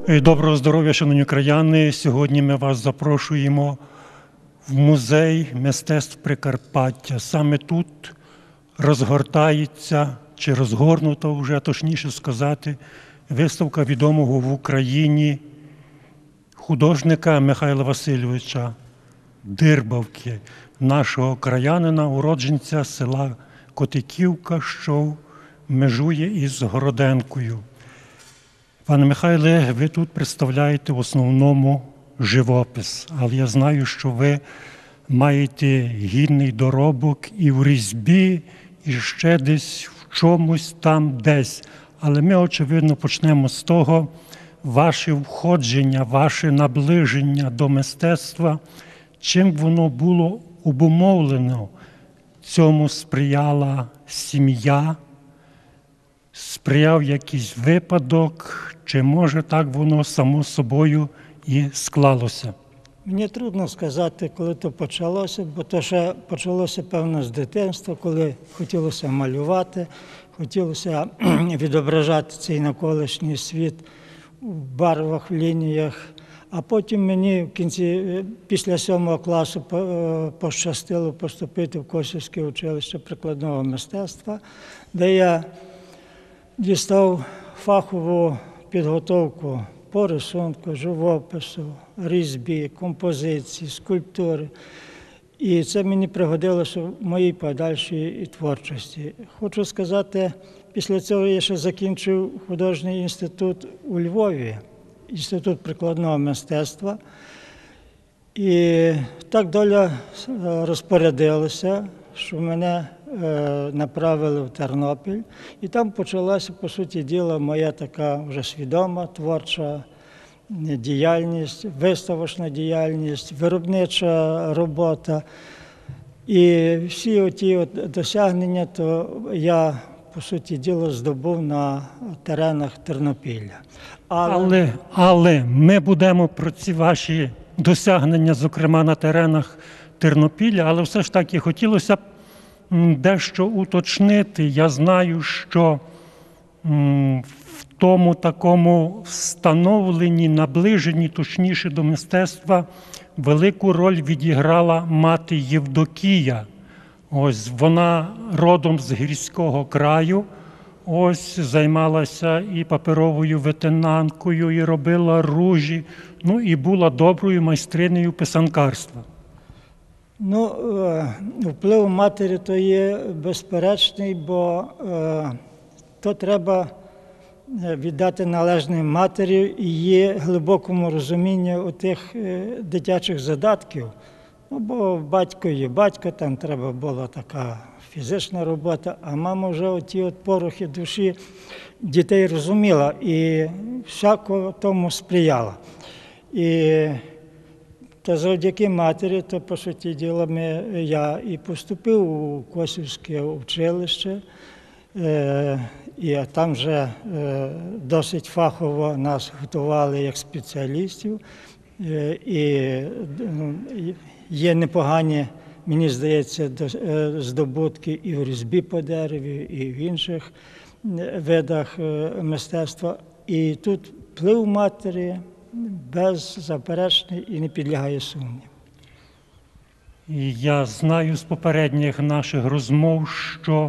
Доброго здоров'я, шановні краяни! Сьогодні ми вас запрошуємо в музей мистецтв Прикарпаття. Саме тут розгортається, чи розгорнуто вже, точніше сказати, виставка відомого в Україні художника Михайла Васильовича Дирбавки, нашого краянина, уродженця села Котиківка, що межує із Городенкою. Пане Михайле, ви тут представляєте в основному живопис, але я знаю, що ви маєте гідний доробок і в різьбі, і ще десь в чомусь там десь. Але ми, очевидно, почнемо з того, ваше входження, ваше наближення до мистецтва, чим воно було обумовлено. Цьому сприяла сім'я, сприяв якийсь випадок, чи може так воно само собою і склалося? Мені трудно сказати, коли то почалося, бо то ще почалося, певно, з дитинства, коли хотілося малювати, хотілося відображати цей навколишній світ у барвах, в лініях. А потім мені в кінці, після 7 класу пощастило поступити в Косівське училище прикладного мистецтва, де я дістав фахову підготовку по рисунку, живопису, різьбі, композиції, скульптури. І це мені пригодилося в моїй подальшій творчості. Хочу сказати, після цього я ще закінчив художній інститут у Львові, інститут прикладного мистецтва. І так доля розпорядилася, що мене направили в Тернопіль. І там почалася, по суті діла, моя така вже свідома творча діяльність, виставочна діяльність, виробнича робота. І всі оті досягнення, то я, по суті діла, здобув на теренах Тернопілля. Але ми будемо про ці ваші досягнення, зокрема на теренах Тернопілля, але все ж таки хотілося б дещо уточнити. Я знаю, що в тому такому встановленні, наближенні, точніше, до мистецтва, велику роль відіграла мати Євдокія. Ось вона родом з гірського краю, ось займалася і паперовою ветенанкою, і робила ружі, ну і була доброю майстринею писанкарства. Ну, вплив матері то є безперечний, бо то треба віддати належне матері і є глибокому розумінню отих дитячих задатків. Ну, бо батько є батько, там треба була така фізична робота, а мама вже оті от порохи душі дітей розуміла і всяко тому сприяла. І та завдяки матері, то, по суті діла, я і поступив у Косівське училище, і там вже досить фахово нас готували як спеціалістів, і є непогані, мені здається, здобутки і в різьбі по дереві, і в інших видах мистецтва. І тут вплив матері беззаперечний і не підлягає сумніву. Я знаю з попередніх наших розмов, що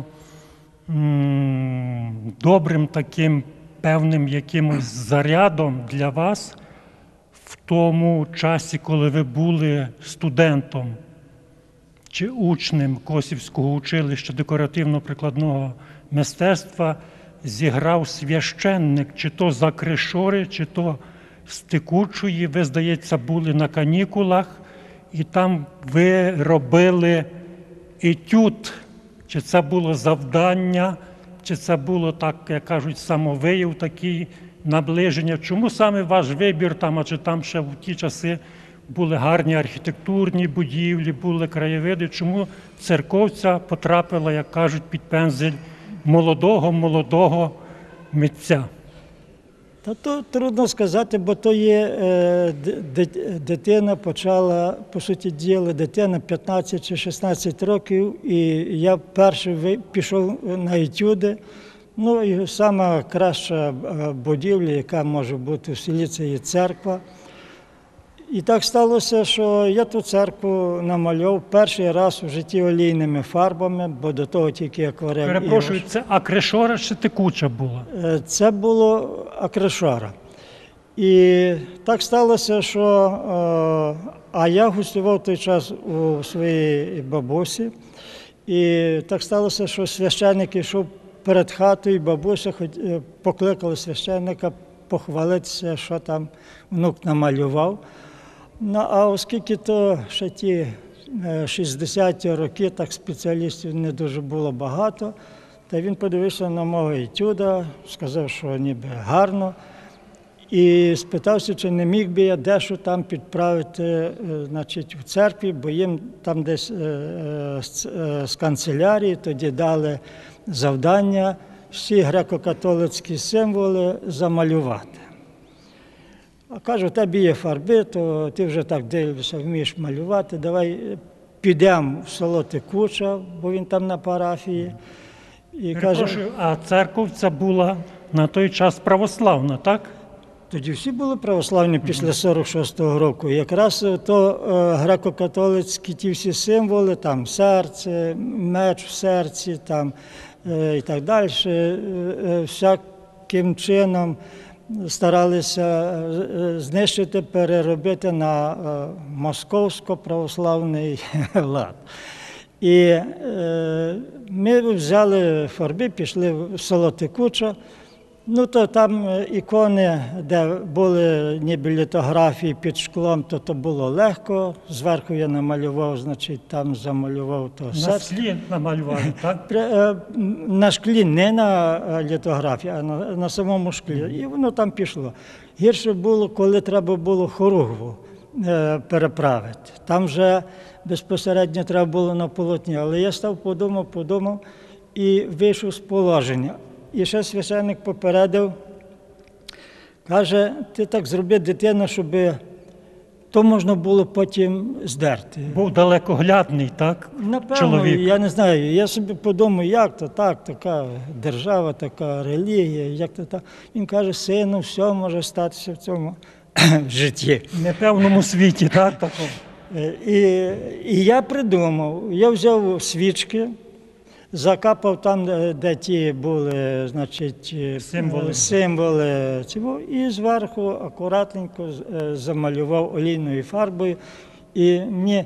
добрим таким певним якимось зарядом для вас в тому часі, коли ви були студентом чи учнем Косівського училища декоративно-прикладного мистецтва, зіграв священник, чи то з Акришори, чи то з Текучої. Ви, здається, були на канікулах, і там ви робили етюд. Чи це було завдання, чи це було, так, як кажуть, самовияв, такий наближення. Чому саме ваш вибір там, адже там ще в ті часи були гарні архітектурні будівлі, були краєвиди. Чому церковця потрапила, як кажуть, під пензель молодого митця? Та то трудно сказати, бо то є дитина почала, по суті діла, дитина 15 чи 16 років, і я перший пішов на етюди, Ну і сама краща будівля, яка може бути в селі, це є церква. І так сталося, що я ту церкву намалював перший раз у житті олійними фарбами, бо до того тільки акварель. Перепрошую, це акришора чи текуча була? Це було акришора. І так сталося, що а я гостював той час у своїй бабусі. І так сталося, що священник йшов перед хатою, і бабуся покликала священника похвалитися, що там внук намалював. Ну, а оскільки то ще ті 60-ті роки, так спеціалістів не дуже було багато, та він подивився на мого етюда, сказав, що ніби гарно, і спитався, чи не міг би я дещо там підправити, значить, в церкві, бо їм там десь з канцелярії тоді дали завдання всі греко-католицькі символи замалювати. А кажу, в тебе є фарби, то ти вже так дивишся, вмієш малювати, давай підемо в село Текуча, бо він там на парафії. І Перепрошую, а церква ця була на той час православна, так? тоді всі були православні після 46-го року. Якраз то греко-католицькі ті всі символи, там серце, меч в серці, там і так далі, всяким чином старалися знищити, переробити на московсько-православний лад. І ми взяли фарби, пішли в село Текуча. Ну, то там ікони, де були ніби літографії під шклом, то було легко. Зверху я намалював, значить, там замалював то На серце. склі намалювали, так? На шклі, не на літографії, а на самому шклі. І воно там пішло. Гірше було, коли треба було хоругву переправити. Там вже безпосередньо треба було на полотні. Але я став, подумав і вийшов з положення. І ще священник попередив, каже, ти так зроби, дитина, щоб то можна було потім здерти. Був далекоглядний, так? Напевно, Чоловік. я не знаю, я собі подумав, як то так, така держава, така релігія, як то так. Він каже, сину, все може статися в цьому житті. В непевному світі, так? Такому. І я придумав, я взяв свічки, закапав там, де ті були, значить, символи цього, і зверху акуратненько замалював олійною фарбою. І мені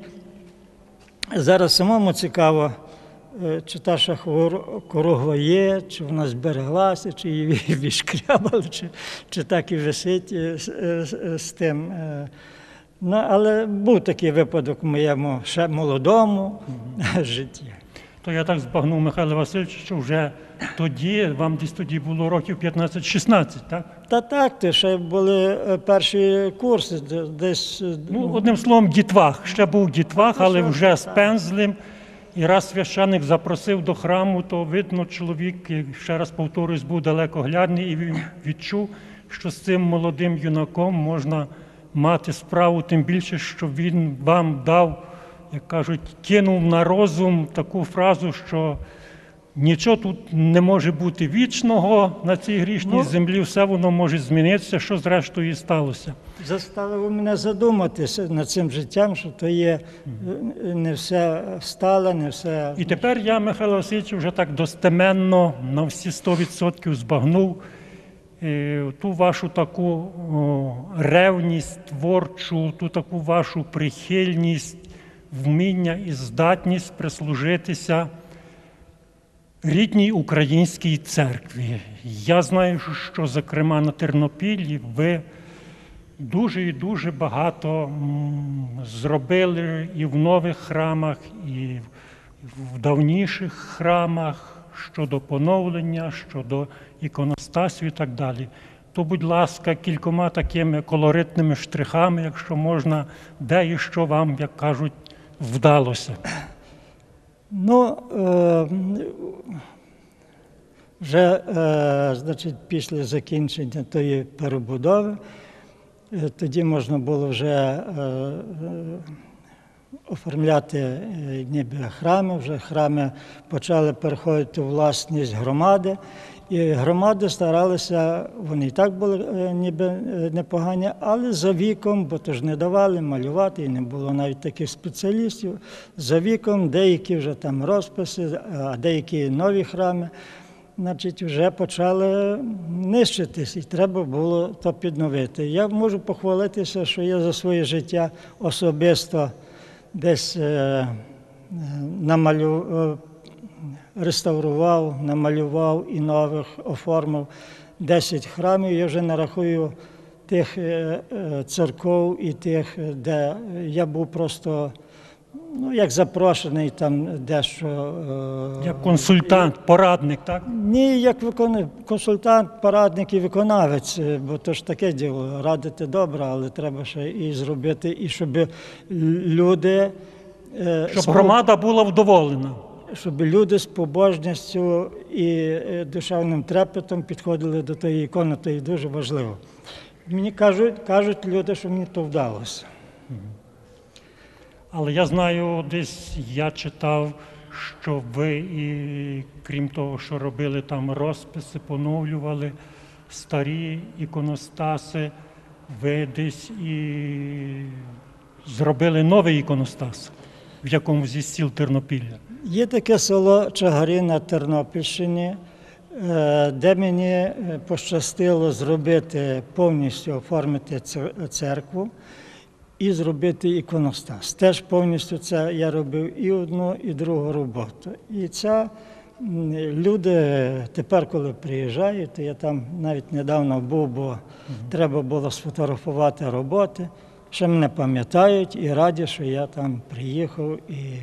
зараз самому цікаво, чи та ще хоругва є, чи вона збереглася, чи її відшкрябали, чи так і висить з тим. Ну, але був такий випадок в моєму ще молодому житті. То я так збагнув, Михайло Васильович, що вже тоді, вам десь тоді було років 15-16, так? Та так, то ще були перші курси, десь... Ну, одним словом, дітвах. Ще був дітвах, але вже з пензлем. І раз священик запросив до храму, то видно, чоловік, ще раз повторюсь, був далекоглядний, і він відчув, що з цим молодим юнаком можна мати справу, тим більше, що він вам дав, як кажуть, кинув на розум таку фразу, що нічого тут не може бути вічного на цій грішній землі, все воно може змінитися, що зрештою і сталося. Заставило мене задуматися над цим життям, що то є не все стале, не все... І тепер я, Михайло Васильович, вже так достеменно на всі 100% збагнув ту вашу таку ревність творчу, ту таку вашу прихильність, вміння і здатність прислужитися рідній українській церкві. Я знаю, що, зокрема, на Тернопіллі ви дуже і дуже багато зробили і в нових храмах, і в давніших храмах щодо поновлення, щодо іконостасів і так далі. То, будь ласка, кількома такими колоритними штрихами, якщо можна, де і що вам, як кажуть, вдалося. Ну, вже, значить, після закінчення тої перебудови, тоді можна було вже оформляти ніби храми. Вже храми почали переходити у власність громади. І громади старалися, вони і так були ніби непогані, але за віком, бо то ж не давали малювати, і не було навіть таких спеціалістів. За віком деякі вже там розписи, а деякі нові храми, значить, вже почали нищитись, і треба було то підновити. Я можу похвалитися, що я за своє життя особисто десь реставрував, намалював і нових оформив 10 храмів. Я вже нарахую тих церков і тих, де я був просто, як запрошений там дещо. Як консультант, порадник, так? Ні, як консультант, порадник і виконавець, бо то ж таке діло, радити добре, але треба ще і зробити, і щоб люди... Щоб громада була вдоволена. Щоб люди з побожністю і душевним трепетом підходили до тієї ікони, то і дуже важливо. Мені кажуть люди, що мені то вдалося. Але я знаю, десь я читав, що ви, і крім того, що робили там розписи, поновлювали старі іконостаси, ви десь і зробили новий іконостас в якомусь зі сіл Тернопілля. Є таке село Чагарі на Тернопільщині, де мені пощастило зробити, повністю оформити церкву і зробити іконостас. Теж повністю це я робив і одну, і другу роботу. І це люди тепер, коли приїжджають, я там навіть недавно був, бо треба було сфотографувати роботи, ще мене пам'ятають і раді, що я там приїхав і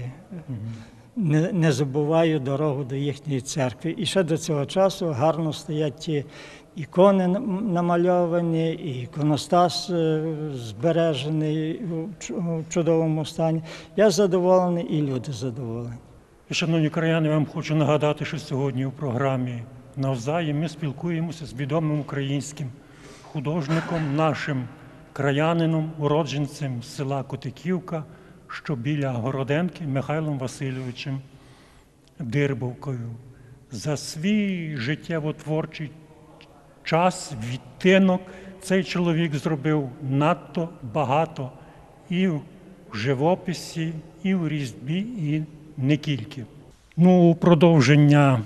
не забуваю дорогу до їхньої церкви. І ще до цього часу гарно стоять ті ікони намальовані, і іконостас збережений у чудовому стані. Я задоволений, і люди задоволені. Шановні краяни, я вам хочу нагадати, що сьогодні у програмі «Навзаєм» ми спілкуємося з відомим українським художником, нашим краянином, уродженцем села Котиківка, що біля Городенки, Михайлом Васильовичем Дирбовкою. За свій життєво-творчий час, відтинок цей чоловік зробив надто багато і в живописі, і в різьбі, і не тільки. У продовження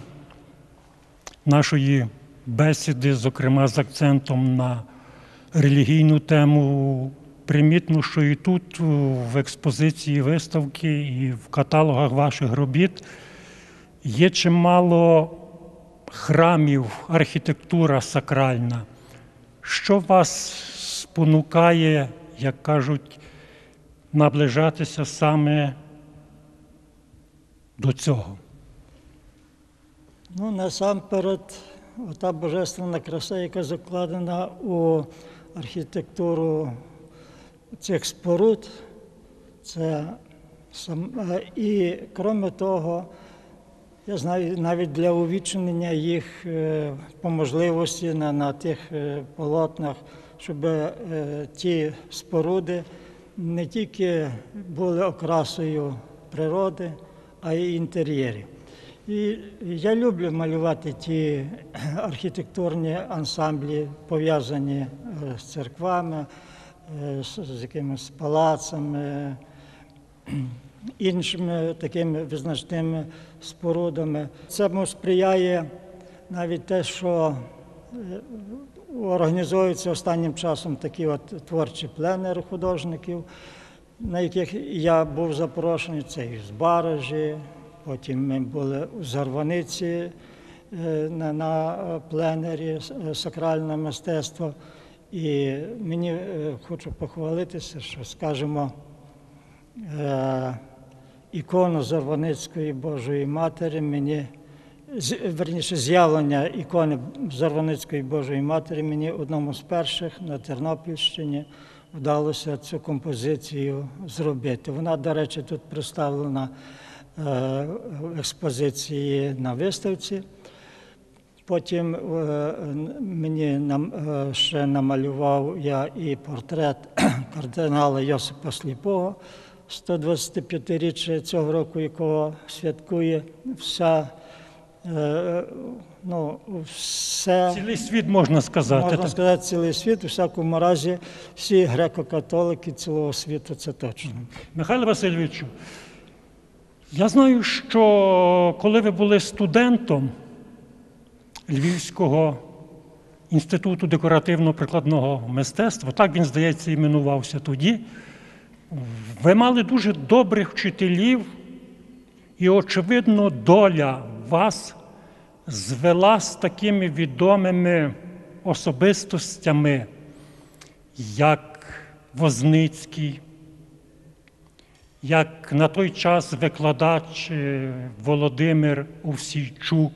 нашої бесіди, зокрема з акцентом на релігійну тему, примітно, що і тут в експозиції виставки, і в каталогах ваших робіт є чимало храмів, архітектура сакральна. Що вас спонукає, як кажуть, наближатися саме до цього? Насамперед, ота божественна краса, яка закладена у архітектуру цих споруд, і, крім того, я знаю, навіть для увічнення їх по можливості на тих полотнах, щоб ті споруди не тільки були окрасою природи, а й інтер'єрів. І я люблю малювати ті архітектурні ансамблі, пов'язані з церквами, з якимись палацами, іншими такими визначними спорудами. Цьому сприяє навіть те, що організовуються останнім часом такі творчі пленери художників, на яких я був запрошений, це і з Баражі, потім ми були у Зарваниці на пленері «Сакральне мистецтво». І мені хочу похвалитися, що, скажімо, ікону Зарваницької Божої Матері з'явлення ікони Зарваницької Божої Матері мені одному з перших на Тернопільщині вдалося цю композицію зробити. Вона, до речі, тут представлена в експозиції на виставці. Потім мені ще намалював я і портрет кардинала Йосипа Сліпого 125-річчя цього року, якого святкує все. Цілий світ, можна сказати. Можна так? сказати, цілий світ, у всякому разі, всі греко-католики цілого світу, це точно. Михайло Васильовичу, я знаю, що коли ви були студентом Львівського інституту декоративно-прикладного мистецтва, так він, здається, іменувався тоді, ви мали дуже добрих вчителів, і, очевидно, доля вас звела з такими відомими особистостями, як Возницький, як на той час викладач Володимир Овсійчук.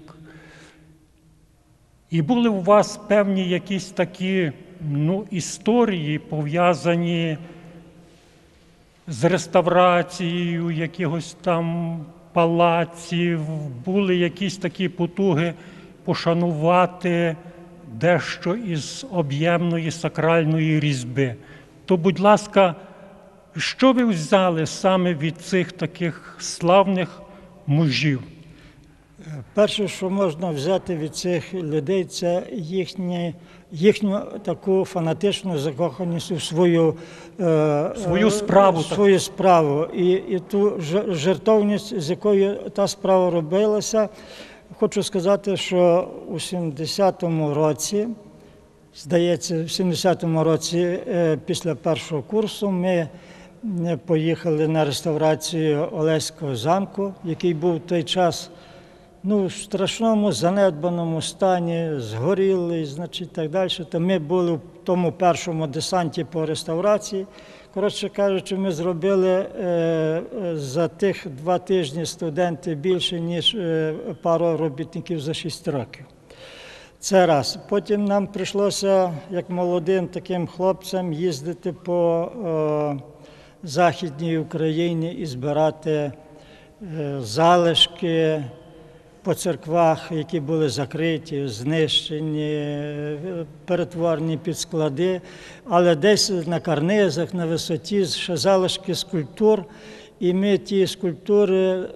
І були у вас певні якісь такі історії, пов'язані з реставрацією якихось там палаців, були якісь такі потуги пошанувати дещо із об'ємної сакральної різьби. То, будь ласка, що ви взяли саме від цих таких славних мужів? Перше, що можна взяти від цих людей, це їхню таку фанатичну закоханість у свою справу. Свою справу. І ту жертовність, з якою та справа робилася. Хочу сказати, що у 70-му році, здається, в 70-му році після першого курсу ми поїхали на реставрацію Олеського замку, який був в той час в страшному занедбаному стані, згорілий, значить, так далі. То ми були в тому першому десанті по реставрації. Коротше кажучи, ми зробили за тих 2 тижні студенти більше, ніж пару робітників за 6 років. Це раз. Потім нам прийшлося, як молодим таким хлопцям, їздити по Західній Україні і збирати залишки по церквах, які були закриті, знищені, перетворені під склади, але десь на карнизах, на висоті, ще залишки скульптур. І ми ті скульптури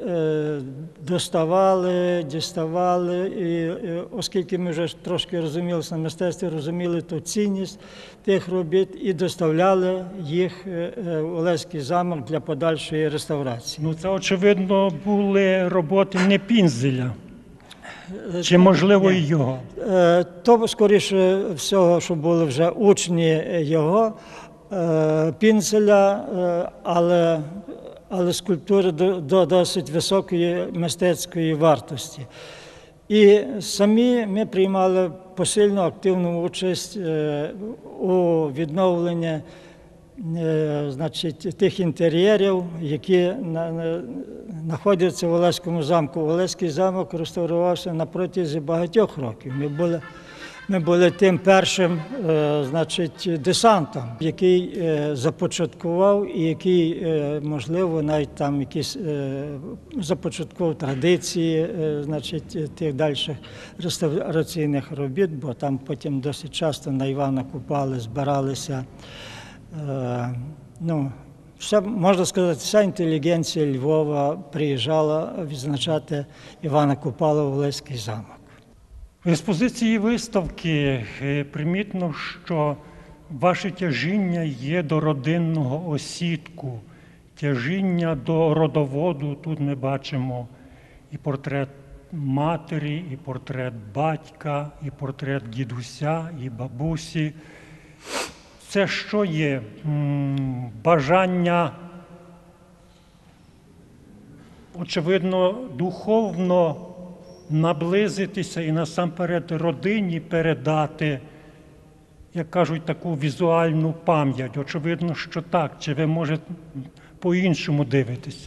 діставали, і оскільки ми вже трошки розумілися на мистецтві, розуміли ту цінність тих робіт і доставляли їх в Олеський замок для подальшої реставрації. Це, очевидно, були роботи не Пінзеля, чи, можливо, і його? То, скоріше всього, що були вже учні його, Пінзеля, але скульптури до досить високої мистецької вартості. І самі ми приймали посильну активну участь у відновленні тих інтер'єрів, які знаходяться в Олеському замку. Олеський замок реставрувався на протязі багатьох років. Ми були тим першим десантом, який започаткував і який, можливо, навіть там якісь започаткував традиції тих дальших реставраційних робіт, бо там потім досить часто на Івана Купали збиралися. Можна сказати, вся інтелігенція Львова приїжджала відзначати Івана Купала в Олеський замок. В експозиції виставки примітно, що ваше тяжіння є до родинного осідку, тяжіння до родоводу. Тут ми бачимо і портрет матері, і портрет батька, і портрет дідуся, і бабусі. Це що є? Бажання, очевидно, духовно наблизитися і насамперед родині передати, як кажуть, таку візуальну пам'ять. Очевидно, що так. Чи ви, може, по-іншому дивитесь?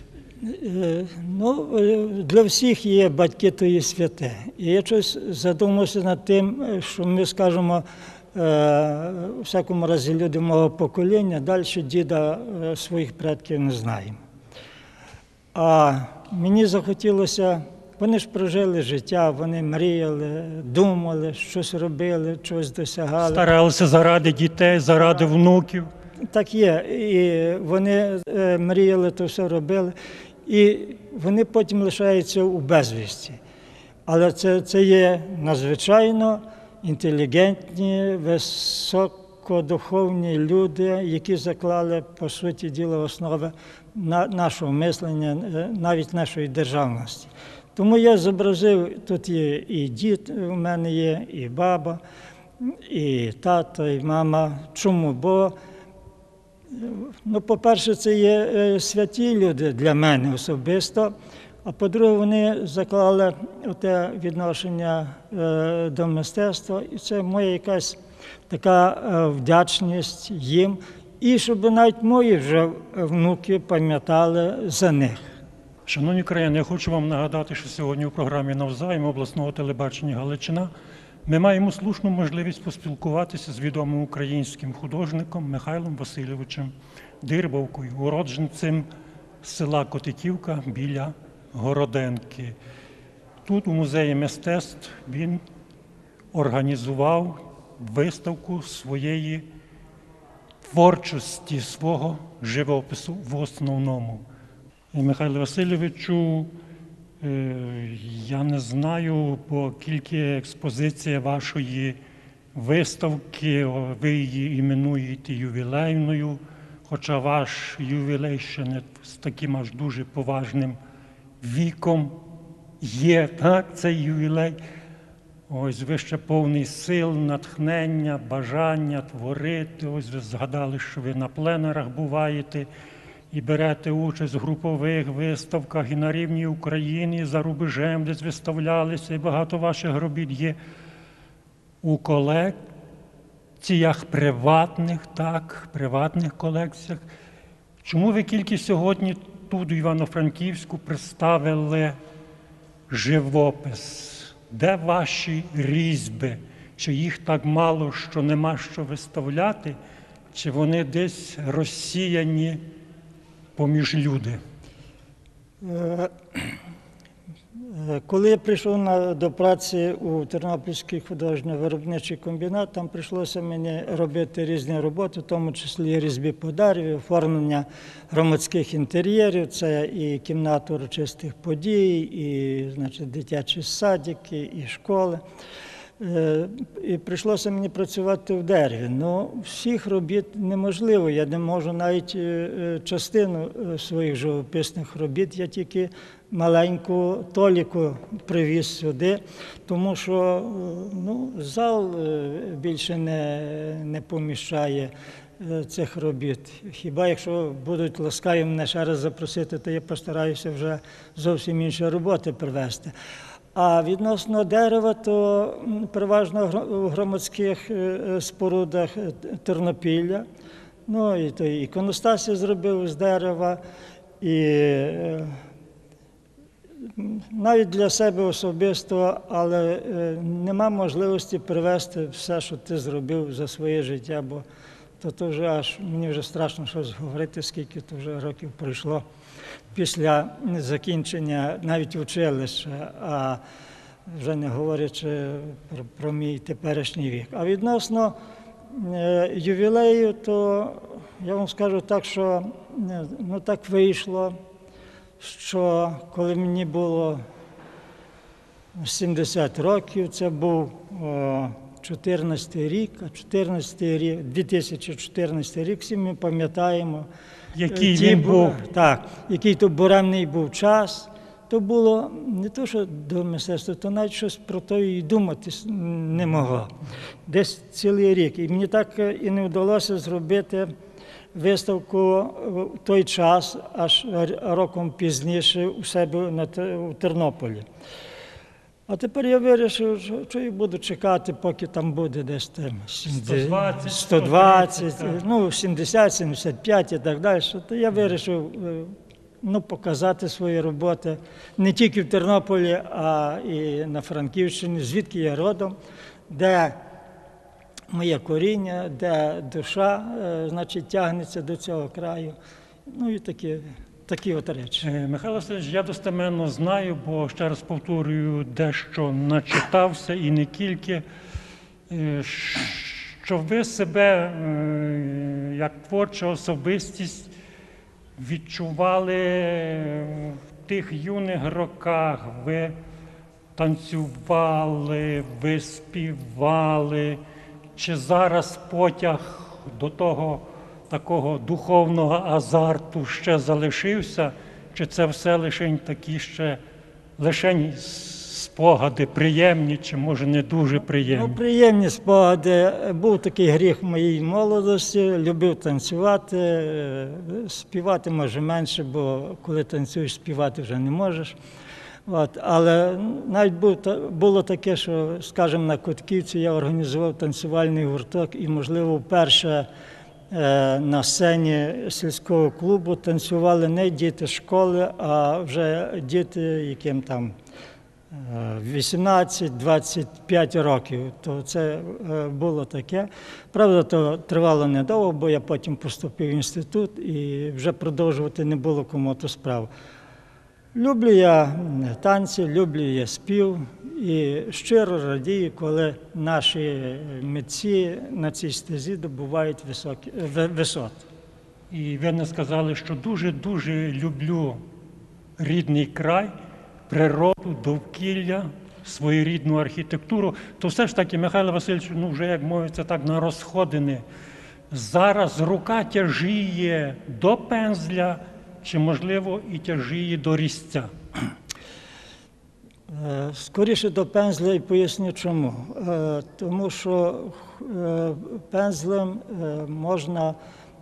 Для всіх є батьки, то є святе. І я щось задумався над тим, що ми скажемо, у всякому разі, люди мого покоління, далі діда своїх предків не знаємо. А мені захотілося, вони ж прожили життя, вони мріяли, думали, щось робили, щось досягали. Старалися заради дітей, заради внуків. так є. І вони мріяли, то все робили. І вони потім лишаються у безвісті. Але це є надзвичайно інтелігентні, високодуховні люди, які заклали, по суті діла, основи нашого мислення, навіть нашої державності. Тому я зобразив, тут є і дід у мене є, і баба, і тато, і мама. Чому? Бо, по-перше, це є святі люди для мене особисто, а по-друге, вони заклали те відношення до мистецтва, і це моя якась така вдячність їм, і щоб навіть мої вже внуки пам'ятали за них. Шановні краяни, я хочу вам нагадати, що сьогодні у програмі «Навзаєм» обласного телебачення «Галичина» ми маємо слушну можливість поспілкуватися з відомим українським художником Михайлом Васильовичем Дирбавкою, уродженцем села Котиківка біля Городенки. Тут, у музеї мистецтв, він організував виставку своєї творчості, свого живопису в основному. Михайло Васильовичу, я не знаю, бо тільки експозиція вашої виставки, ви її іменуєте ювілейною, хоча ваш ювілей ще не з таким аж дуже поважним віком є, так, цей ювілей. Ось ви ще повний сил, натхнення, бажання творити. Ось ви згадали, що ви на пленерах буваєте і берете участь в групових виставках і на рівні України, і за рубежем десь виставлялися, і багато ваших робіт є у колекціях приватних колекціях. Чому ви тільки сьогодні тут, у Івано-Франківську, представили живопис? Де ваші різьби? Чи їх так мало, що нема що виставляти? Чи вони десь розсіяні поміж люди? Коли я прийшов до праці у Тернопільський художньо-виробничий комбінат, там прийшлося мені робити різні роботи, в тому числі різьби по дереві, оформлення громадських інтер'єрів, це і кімната урочистих подій, і, значить, дитячі садики, і школи. І прийшлося мені працювати в дереві. Ну, всіх робіт неможливо, я не можу навіть частину своїх живописних робіт, я тільки маленьку толіку привіз сюди, тому що зал більше не поміщає цих робіт. Хіба якщо будуть ласкаві мене ще раз запросити, то я постараюся вже зовсім інші роботи привезти. А відносно дерева, то переважно у громадських спорудах Тернопілля. Ну, і то іконостас я зробив з дерева, і навіть для себе особисто, але нема можливості привезти все, що ти зробив за своє життя, бо то вже аж, мені вже страшно щось говорити, скільки то вже років пройшло після закінчення навіть училища, а вже не говорячи про мій теперішній вік. А відносно ювілею, то я вам скажу так, що так вийшло, що коли мені було 70 років, це був 14-й рік, 2014 рік, всі ми пам'ятаємо, який він був. Так, який то буремний був час. То було не то, що до мистецтва, то навіть щось про то і думати не могло. Десь цілий рік. І мені так і не вдалося зробити виставку в той час, аж роком пізніше у себе у Тернополі. А тепер я вирішив, що я буду чекати, поки там буде десь 120, 70, 75 і так далі. То я вирішив показати свої роботи не тільки в Тернополі, а і на Франківщині, звідки я родом, де моє коріння, де душа, значить, тягнеться до цього краю. Ну і такі от речі. Михайло Васильович, я достеменно знаю, бо, ще раз повторюю, дещо начитався і не тільки, щоб ви себе як творча особистість відчували в тих юних роках. Ви танцювали, ви співали, чи зараз потяг до того такого духовного азарту ще залишився, чи це все лишень такі ще лишень спогади приємні, чи може не дуже приємні? Ну, приємні спогади. Був такий гріх в моїй молодості, любив танцювати, співати може менше, бо коли танцюєш, співати вже не можеш. Але навіть було таке, що, скажімо, на Котківці я організував танцювальний гурток і, можливо, вперше на сцені сільського клубу танцювали не діти школи, а вже діти, яким там 18-25 років. То це було таке. Правда, то тривало недовго, бо я потім поступив в інститут і вже продовжувати не було кому ту справу. Люблю я танці, люблю я спів і щиро радію, коли наші митці на цій стезі добувають висот. І ви не сказали, що дуже-дуже люблю рідний край, природу, довкілля, своєрідну архітектуру. То все ж таки, Михайло Васильович, ну вже, як мовиться так, на розходини. Зараз рука тяжіє до пензля, чи, можливо, і тяжіє до різця? Скоріше до пензля, і поясню чому. Тому що пензлем можна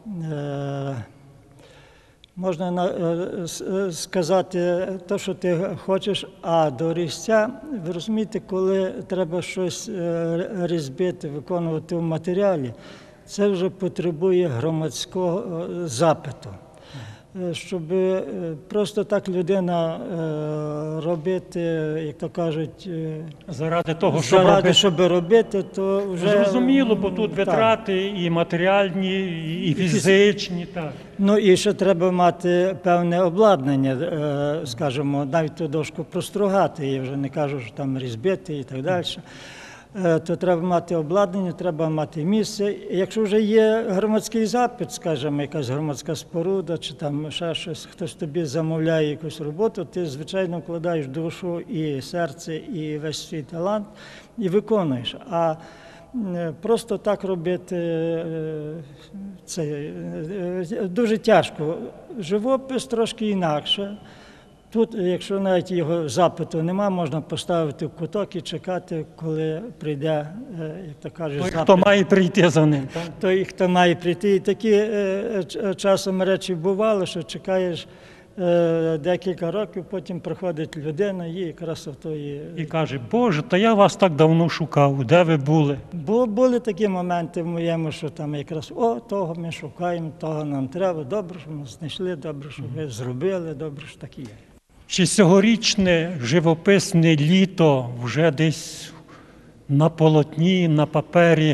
сказати те, що ти хочеш, а до різця, ви розумієте, коли треба щось різьбити, виконувати в матеріалі, це вже потребує громадського запиту. Щоб просто так людина робити, як то кажуть, заради того, щоб робити, то вже... Зрозуміло, бо тут витрати і матеріальні, і фізичні. Так. Ну і ще треба мати певне обладнання, скажімо, навіть ту дошку простругати, я вже не кажу, що там різьбити і так далі. То треба мати обладнання, треба мати місце. Якщо вже є громадський запит, скажімо, якась громадська споруда, чи там ще щось, хтось тобі замовляє якусь роботу, ти, звичайно, вкладаєш душу і серце, і весь свій талант, і виконуєш. А просто так робити це дуже тяжко. Живопис трошки інакше. Тут, якщо навіть його запиту нема, можна поставити в куток і чекати, коли прийде, як то кажуть, той, запит. хто має прийти за ним. Так? Той, хто має прийти. І такі часом речі бували, що чекаєш декілька років, потім приходить людина, їй якраз в тої... І каже, Боже, та я вас так давно шукав, де ви були? Були такі моменти в моєму, що там якраз, того ми шукаємо, того нам треба, добре, що ми знайшли, добре, що ви зробили, добре, що так і є. Чи цьогорічне живописне літо вже десь на полотні, на папері?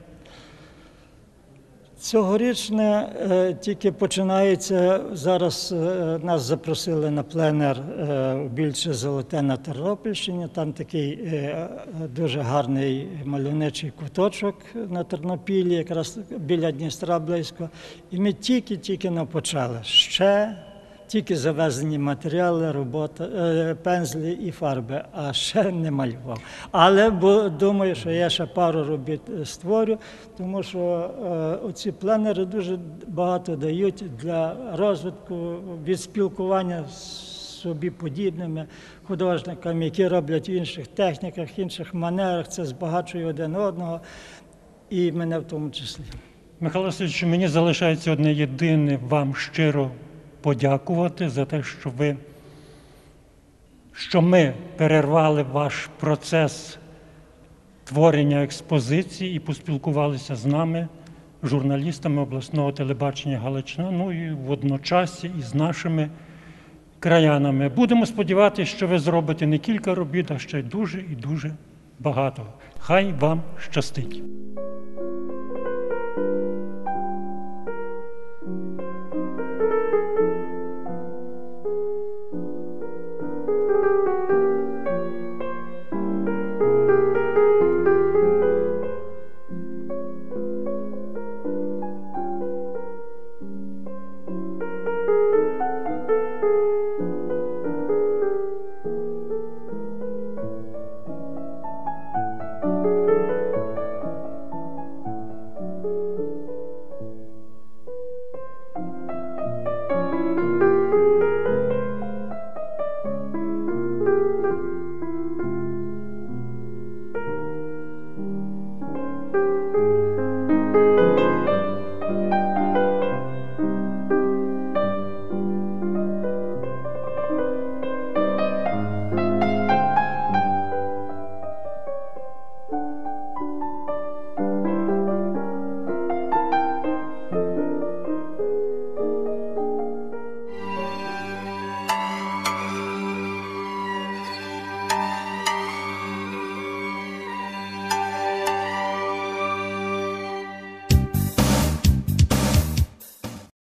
Цьогорічне тільки починається. Зараз нас запросили на пленер у Більче Золоте на Тернопільщині. Там такий дуже гарний мальовничий куточок на Тернопіллі, якраз біля Дністра близько. І ми тільки почали. Ще тільки завезені матеріали, робота, пензлі і фарби, а ще не малював. Але думаю, що я ще пару робіт створю, тому що оці пленери дуже багато дають для розвитку, від спілкування з собі подібними художниками, які роблять в інших техніках, інших манерах, це збагачує один одного, і мене в тому числі. Михайло Васильович, мені залишається одне єдине вам щиро подякувати за те, що ми перервали ваш процес творення експозиції і поспілкувалися з нами, журналістами обласного телебачення Галичина, ну і водночас із нашими краянами. Будемо сподіватися, що ви зробите не кілька робіт, а ще й дуже і дуже багато. Хай вам щастить!